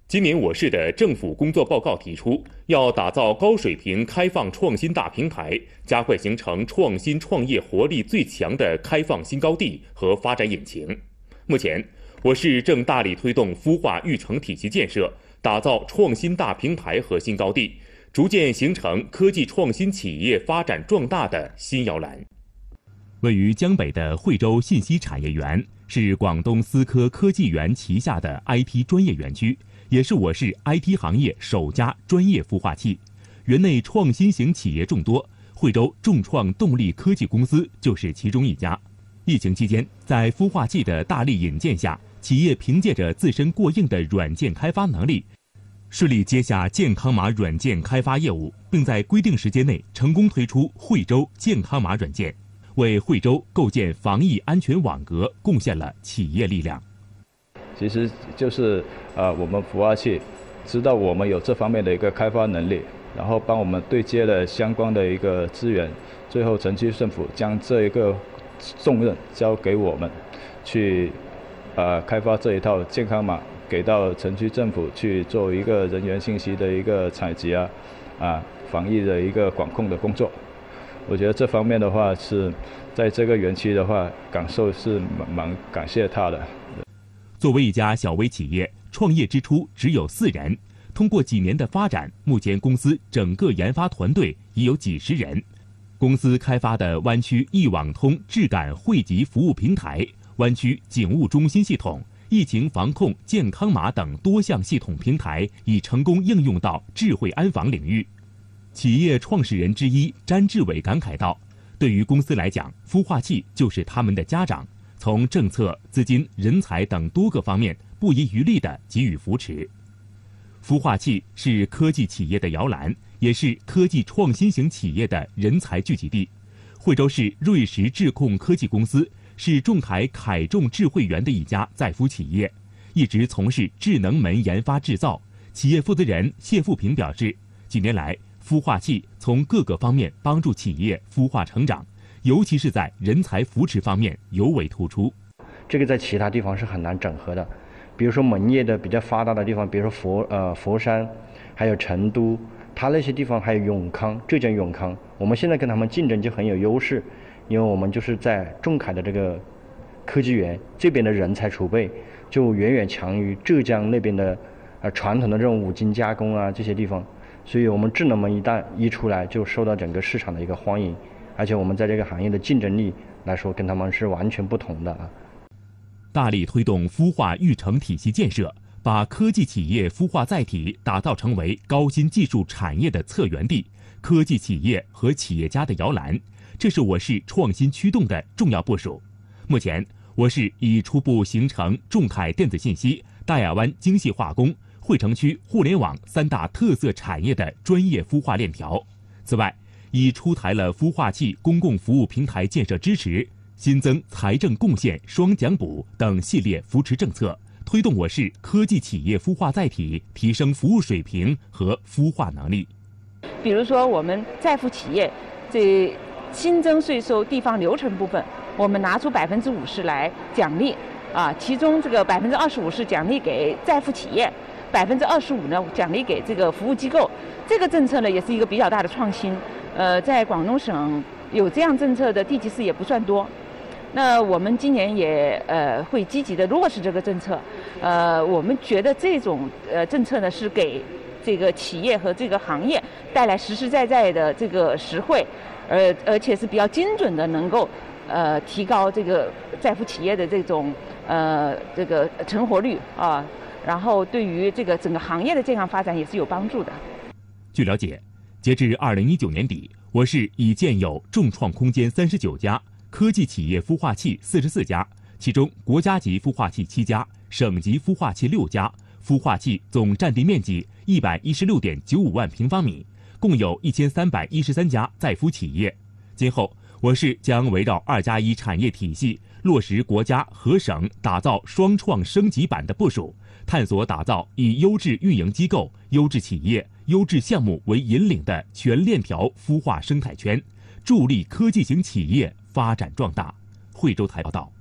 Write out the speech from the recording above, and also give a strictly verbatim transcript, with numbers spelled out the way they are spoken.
今年我市的政府工作报告提出，要打造高水平开放创新大平台，加快形成创新创业活力最强的开放新高地和发展引擎。目前，我市正大力推动孵化育成体系建设，打造创新大平台和新高地，逐渐形成科技创新企业发展壮大的新摇篮。位于江北的惠州信息产业园是广东思科科技园旗下的 I T 专业园区，也是我市 I T 行业首家专业孵化器。园内创新型企业众多，惠州众创动力科技公司就是其中一家。疫情期间，在孵化器的大力引荐下，企业凭借着自身过硬的软件开发能力，顺利接下健康码软件开发业务，并在规定时间内成功推出惠州健康码软件，为惠州构建防疫安全网格贡献了企业力量。 其实就是呃，我们孵化器知道我们有这方面的一个开发能力，然后帮我们对接了相关的一个资源，最后城区政府将这一个重任交给我们，去呃开发这一套健康码，给到城区政府去做一个人员信息的一个采集啊啊防疫的一个管控的工作。我觉得这方面的话是在这个园区的话感受是蛮蛮感谢他的。 作为一家小微企业，创业之初只有四人，通过几年的发展，目前公司整个研发团队已有几十人。公司开发的湾区一网通质感汇集服务平台、湾区警务中心系统、疫情防控健康码等多项系统平台已成功应用到智慧安防领域。企业创始人之一詹志伟感慨道：“对于公司来讲，孵化器就是他们的家长，从政策、资金、人才等多个方面不遗余力地给予扶持。孵化器是科技企业的摇篮，也是科技创新型企业的人才聚集地。惠州市瑞实智控科技公司是众凯凯众智慧园的一家在孵企业，一直从事智能门研发制造。企业负责人谢富平表示，几年来，孵化器从各个方面帮助企业孵化成长，尤其是在人才扶持方面尤为突出。 这个在其他地方是很难整合的，比如说门业的比较发达的地方，比如说佛呃佛山，还有成都，它那些地方还有永康，浙江永康，我们现在跟他们竞争就很有优势，因为我们就是在众凯的这个科技园这边的人才储备就远远强于浙江那边的呃传统的这种五金加工啊这些地方。所以我们智能门一旦一出来，就受到整个市场的一个欢迎，而且我们在这个行业的竞争力来说，跟他们是完全不同的啊。 大力推动孵化育成体系建设，把科技企业孵化载体打造成为高新技术产业的策源地、科技企业和企业家的摇篮，这是我市创新驱动的重要部署。目前，我市已初步形成众凯电子信息、大亚湾精细化工、惠城区互联网三大特色产业的专业孵化链条。此外，已出台了孵化器公共服务平台建设支持、新增财政贡献双奖补等系列扶持政策，推动我市科技企业孵化载体提升服务水平和孵化能力。 比如说，我们在孵企业这新增税收地方流程部分，我们拿出百分之五十来奖励啊，其中这个百分之二十五是奖励给在孵企业。百分之二十五呢，奖励给这个服务机构，这个政策呢也是一个比较大的创新。呃，在广东省有这样政策的地级市也不算多。那我们今年也呃会积极的落实这个政策。呃，我们觉得这种呃政策呢是给这个企业和这个行业带来实实在在的这个实惠，而而且是比较精准的，能够呃提高这个在孵企业的这种呃这个成活率啊。然后对于这个整个行业的健康发展也是有帮助的。 据了解，截至二零一九年底，我市已建有众创空间三十九家，科技企业孵化器四十四家，其中国家级孵化器七家，省级孵化器六家，孵化器总占地面积一百一十六点九五万平方米，共有一千三百一十三家在孵企业。今后，我市将围绕二加一产业体系，落实国家和省打造双创升级版的部署，探索打造以优质运营机构、优质企业、优质项目为引领的全链条孵化生态圈，助力科技型企业发展壮大。惠州台报道。